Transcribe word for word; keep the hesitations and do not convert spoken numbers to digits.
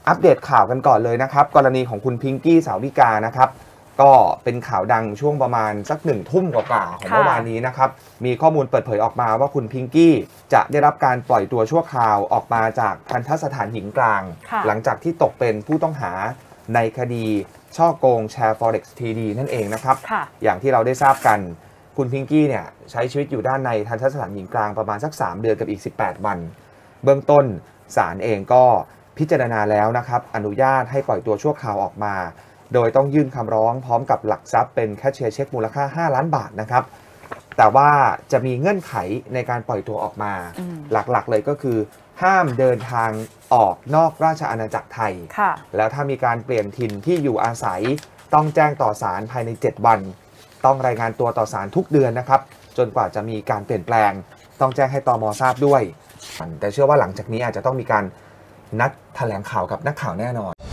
อัปเดตข่าวกันก่อนเลยนะครับกรณีของคุณพิงกี้สาวิกานะครับก็เป็นข่าวดังช่วงประมาณสักหนึ่งทุ่มกว่าๆของเมื่อวานนี้นะครับมีข้อมูลเปิดเผยออกมาว่าคุณพิงกี้จะได้รับการปล่อยตัวชั่วคราวออกมาจากทัณฑสถานหญิงกลางหลังจากที่ตกเป็นผู้ต้องหาในคดีช่อโกงแชร์ Forex ที ดี นั่นเองนะครับอย่างที่เราได้ทราบกันคุณพิงกี้เนี่ยใช้ชีวิตอยู่ด้านในทัณฑสถานหญิงกลางประมาณสักสามเดือนกับอีกสิบแปดวันเบื้องต้นศาลเองก็พิจารณาแล้วนะครับอนุญาตให้ปล่อยตัวชั่วคราวออกมาโดยต้องยื่นคำร้องพร้อมกับหลักทรัพย์เป็นแคชเชียร์เช็คมูลค่าห้าล้านบาทนะครับแต่ว่าจะมีเงื่อนไขในการปล่อยตัวออกมาหลักๆเลยก็คือห้ามเดินทางออกนอกราชอาณาจักรไทยแล้วถ้ามีการเปลี่ยนถิ่นที่อยู่อาศัยต้องแจ้งต่อศาลภายในเจ็ดวันต้องรายงานตัวต่อศาลทุกเดือนนะครับจนกว่าจะมีการเปลี่ยนแปลงต้องแจ้งให้ตม.ทราบด้วยแต่เชื่อว่าหลังจากนี้อาจจะต้องมีการนัดแถลงข่าวกับนักข่าวแน่นอน